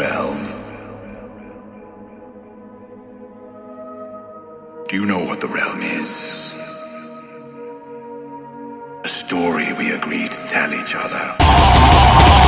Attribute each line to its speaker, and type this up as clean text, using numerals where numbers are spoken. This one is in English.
Speaker 1: realm. Do you know what the realm is? A story we agreed to tell each other.